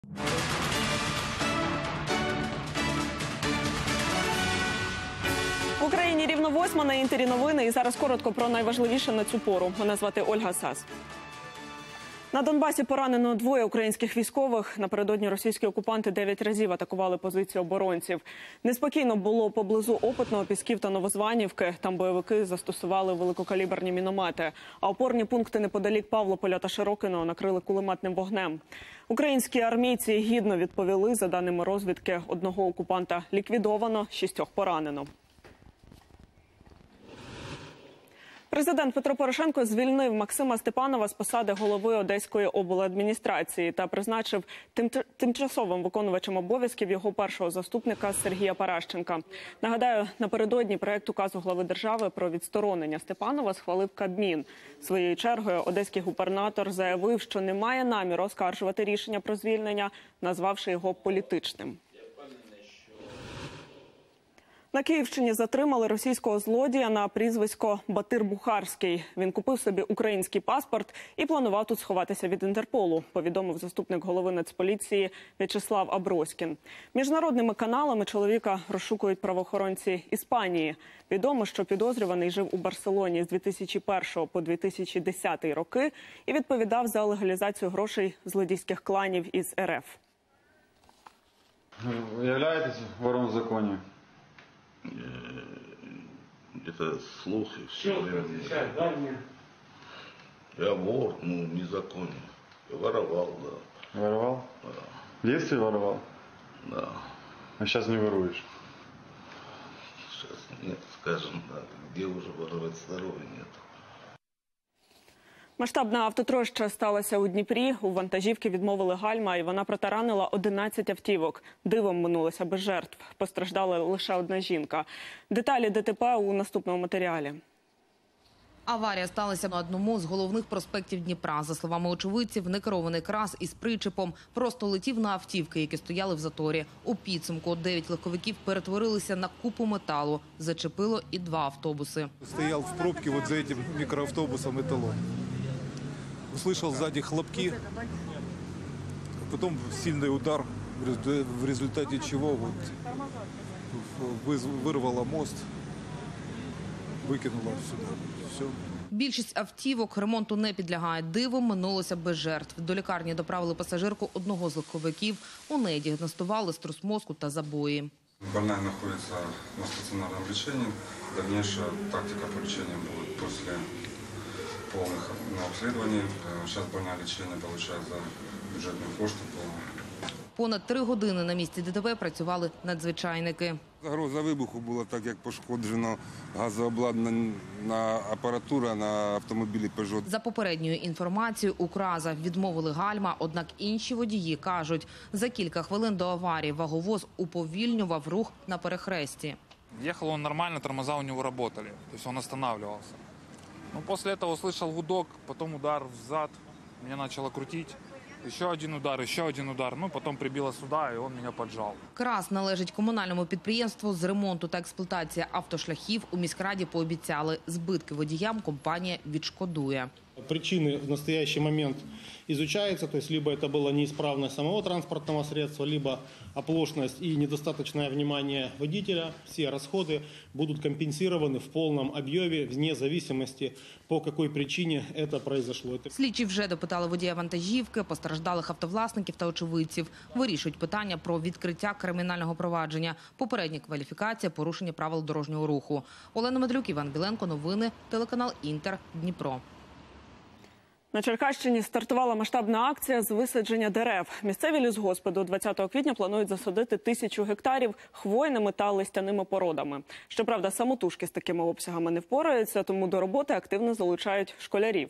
В Україні рівно 8 на Інтері новини. І зараз коротко про найважливіше на цю пору. Мене звати Ольга Сас. На Донбасі поранено 2 українських військових. Напередодні російські окупанти 9 разів атакували позиції оборонців. Неспокійно було поблизу Опитного, Пісків та Новозванівки. Там бойовики застосували великокаліберні міномети. А опорні пункти неподалік Павлополя та Широкиного накрили кулеметним вогнем. Українські армійці гідно відповіли. За даними розвідки, 1 окупанта ліквідовано, 6 поранено. Президент Петро Порошенко звільнив Максима Степанова з посади голови Одеської обладміністрації та призначив тимчасовим виконувачем обов'язків його першого заступника Сергія Паращенка. Нагадаю, напередодні проєкт указу глави держави про відсторонення Степанова схвалив Кабмін. Своєю чергою одеський губернатор заявив, що не має наміру оскаржувати рішення про звільнення, назвавши його політичним. На Київщині затримали російського злодія на прізвисько Батир Бухарський. Він купив собі український паспорт і планував тут сховатися від Інтерполу, повідомив заступник голови Нацполіції В'ячеслав Аброськін. Міжнародними каналами чоловіка розшукують правоохоронці Іспанії. Відомо, що підозрюваний жив у Барселоні з 2001 по 2010 роки і відповідав за легалізацію грошей злодійських кланів із РФ. Ви являєтесь вором в законі? Это слухи. Все я вор, незаконный. Я воровал, да. Воровал? Да. В детстве воровал? Да. А сейчас не воруешь? Сейчас нет, скажем так. Где уже воровать, здоровья нет. Масштабна автотроща сталася у Дніпрі. У вантажівки відмовили гальма, і вона протаранила 11 автівок. Дивом минулося без жертв. Постраждала лише одна жінка. Деталі ДТП у наступному матеріалі. Аварія сталася на одному з головних проспектів Дніпра. За словами очевидців, некерований крас із причепом просто летів на автівки, які стояли в заторі. У підсумку 9 легковиків перетворилися на купу металу. Зачепило і 2 автобуси. Стоял в пробке вот за этим микроавтобусом «Эталон». Услышал сзади хлопки, потом сильный удар, в результате чего вырвало мост, викинуло сюди. Все. Більшість автівок ремонту не підлягає. Дивом минулося без жертв. До лікарні доправили пасажирку одного з легковиків. У неї діагностували струс мозку та забої. Больная находится на стационарном лечении. Дальнейшая тактика по лечению будет после полных обследований. Сейчас больное лечение получает за бюджетные кошти. Понад 3 години на місці ДТП працювали надзвичайники. Загроза вибуху була, так як пошкоджено газообладнана апаратура на автомобілі Peugeot. За попередньою інформацією, у Краза відмовили гальма, однак інші водії кажуть, за кілька хвилин до аварії ваговоз уповільнював рух на перехресті. Ехал он нормально, тормоза у него работали, то есть он останавливался. Но после этого услышал гудок, потом удар взад, меня начало крутить. Еще один удар, ну потом прибило сюда, и он меня поджал. Краз належить комунальному підприємству з ремонту та експлуатації автошляхів. У міськраді пообіцяли, збитки водіям компанія відшкодує. Причины в настоящий момент изучаются, то есть либо это была неисправность самого транспортного средства, либо оплошность и недостаточное внимание водителя. Все расходы будут компенсированы в полном объеме, вне зависимости, по какой причине это произошло. Слідчі вже допитали водія вантажівки, постраждалих автовласників та очевидців. Вирішують питання про відкриття кримінального провадження, попередня кваліфікація, порушення правил дорожнього руху. Олена Медлюк, Іван Біленко, новини, телеканал Інтер, Дніпро. На Черкащині стартувала масштабна акція з висадження дерев. Місцеві лісгоспи до 20 квітня планують засадити 1000 гектарів хвойними та листяними породами. Щоправда, самотужки з такими обсягами не впораються, тому до роботи активно залучають школярів.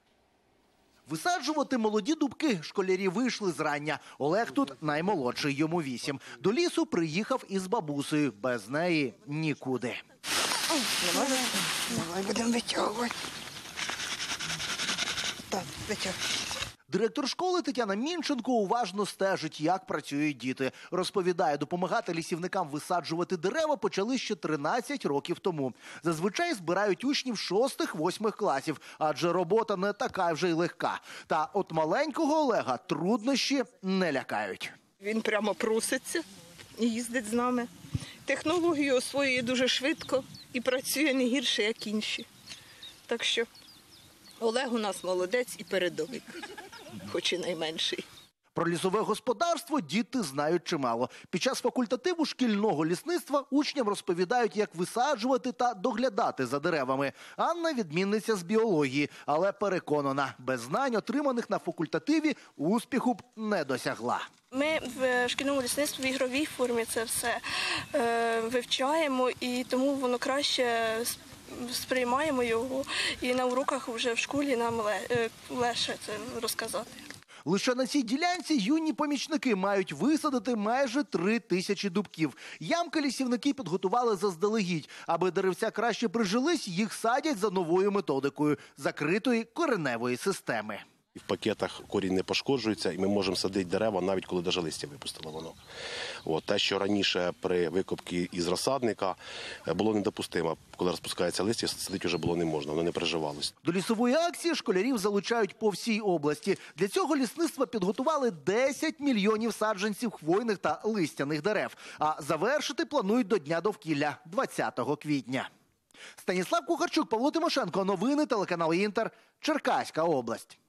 Висаджувати молоді дубки школярі вийшли зрання. Олег тут наймолодший, йому 8. До лісу приїхав із бабусею. Без неї нікуди. Давай будемо витягувати. Так, витягуй. Директор школи Тетяна Мінченко уважно стежить, як працюють діти. Розповідає, допомагати лісівникам висаджувати дерева почали ще 13 років тому. Зазвичай збирають учнів 6-8 класів, адже робота не така вже й легка. Та от маленького Олега труднощі не лякають. Він прямо проситься і їздить з нами. Технологію освоює дуже швидко і працює не гірше, як інші. Так що Олег у нас молодець і передовик, хоч і найменший. Про лісове господарство діти знають чимало. Під час факультативу шкільного лісництва учням розповідають, як висаджувати та доглядати за деревами. Анна – відмінниця з біології, але переконана, без знань, отриманих на факультативі, успіху б не досягла. Ми в шкільному лісництві в ігровій формі це все вивчаємо, і тому воно краще сприймаємо його. І на уроках вже в школі нам легше це розказати. Лише на цій ділянці юні помічники мають висадити майже 3000 дубків. Ямки лісівники підготували заздалегідь. Аби деревця краще прижились, їх садять за новою методикою – закритої кореневої системи. В пакетах корінь не пошкоджується, і ми можемо садити дерева, навіть коли даже листя випустило воно. Те, що раніше при викопці із розсадника було недопустимо. Коли розпускається листя, садити вже було не можна, воно не приживалось. До лісової акції школярів залучають по всій області. Для цього лісництва підготували 10 мільйонів саджанців хвойних та листяних дерев. А завершити планують до Дня довкілля – 20 квітня. Станіслав Кухарчук, Павло Тимошенко. Новини, телеканал «Інтер», Черкаська область.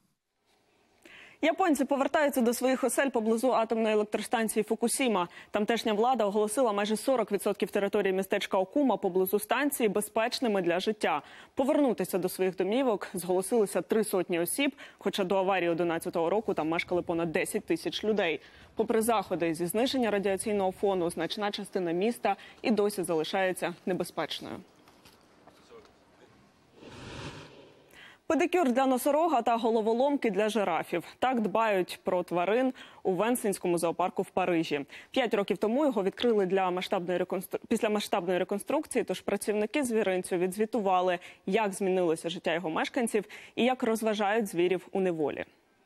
Японці повертаються до своїх осель поблизу атомної електростанції Фукусіма. Тамтешня влада оголосила майже 40% території містечка Окума поблизу станції безпечними для життя. Повернутися до своїх домівок зголосилися 300 осіб, хоча до аварії 2011 року там мешкали понад 10 тисяч людей. Попри заходи зі зниження радіаційного фону, значна частина міста і досі залишається небезпечною. Педикюр для носорога та головоломки для жирафів. Так дбають про тварин у Венсенському зоопарку в Парижі. 5 років тому його відкрили після масштабної реконструкції, тож працівники звіринцю відзвітували, як змінилося життя його мешканців і як розважають звірів у неволі.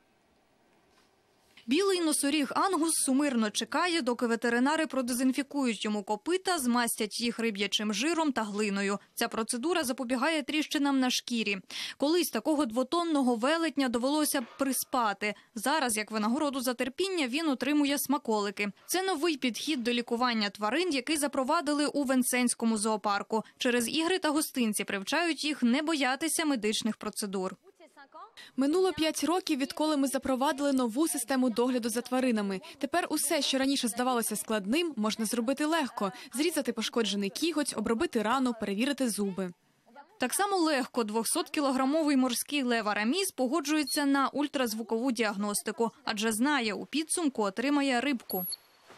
Білий носоріг Ангус сумирно чекає, доки ветеринари продезінфікують йому копита, змастять їх риб'ячим жиром та глиною. Ця процедура запобігає тріщинам на шкірі. Колись такого двотонного велетня довелося приспати. Зараз, як винагороду за терпіння, він отримує смаколики. Це новий підхід до лікування тварин, який запровадили у Венсенському зоопарку. Через ігри та гостинці привчають їх не боятися медичних процедур. Минуло 5 років, відколи ми запровадили нову систему догляду за тваринами. Тепер усе, що раніше здавалося складним, можна зробити легко. Зрізати пошкоджений кіготь, обробити рану, перевірити зуби. Так само легко 200-кілограмовий морський лев Араміс погоджується на ультразвукову діагностику, адже знає, у підсумку отримає рибку.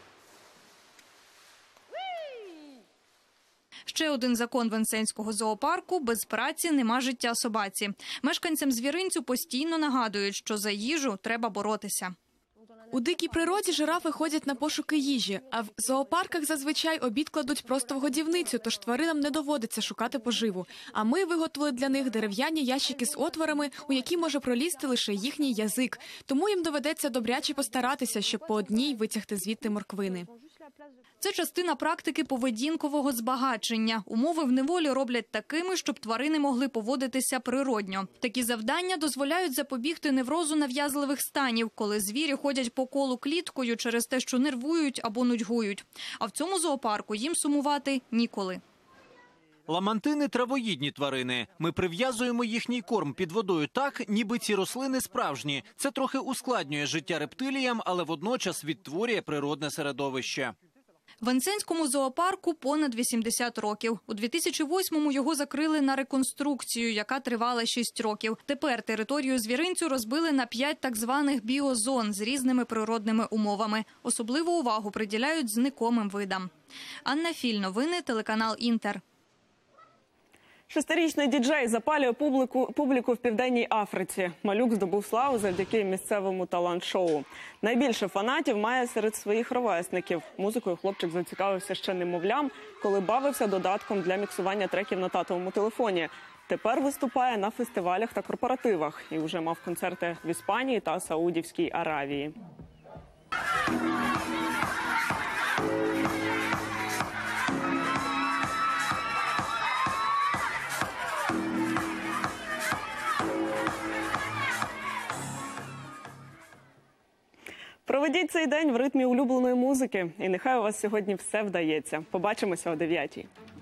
Ще один закон Венсенського зоопарку – без праці нема життя собаці. Мешканцям звіринцю постійно нагадують, що за їжу треба боротися. У дикій природі жирафи ходять на пошуки їжі, а в зоопарках зазвичай обід кладуть просто в годівницю, тож тваринам не доводиться шукати поживу. А ми виготовили для них дерев'яні ящики з отворами, у які може пролізти лише їхній язик. Тому їм доведеться добряче постаратися, щоб по одній витягти звідти морквини. Це частина практики поведінкового збагачення. Умови в неволі роблять такими, щоб тварини могли поводитися природньо. Такі завдання дозволяють запобігти неврозу нав'язливих станів, коли звірі ходять по колу кліткою через те, що нервують або нудьгують. А в цьому зоопарку їм сумувати ніколи. Ламантини – травоїдні тварини. Ми прив'язуємо їхній корм під водою так, ніби ці рослини справжні. Це трохи ускладнює життя рептиліям, але водночас відтворює природне середовище. Венсенському зоопарку понад 80 років. У 2008-му його закрили на реконструкцію, яка тривала 6 років. Тепер територію звіринцю розбили на 5 так званих біозон з різними природними умовами. Особливу увагу приділяють зникомим видам. Анна Філь, новини, телеканал «Інтер». 6-річний діджей запалює публіку в Південній Африці. Малюк здобув славу завдяки місцевому талант-шоу. Найбільше фанатів має серед своїх ровесників. Музикою хлопчик зацікавився ще немовлям, коли бавився додатком для міксування треків на татовому телефоні. Тепер виступає на фестивалях та корпоративах і вже мав концерти в Іспанії та Саудівській Аравії. Проведіть цей день в ритмі улюбленої музики. І нехай у вас сьогодні все вдається. Побачимося о 9-й.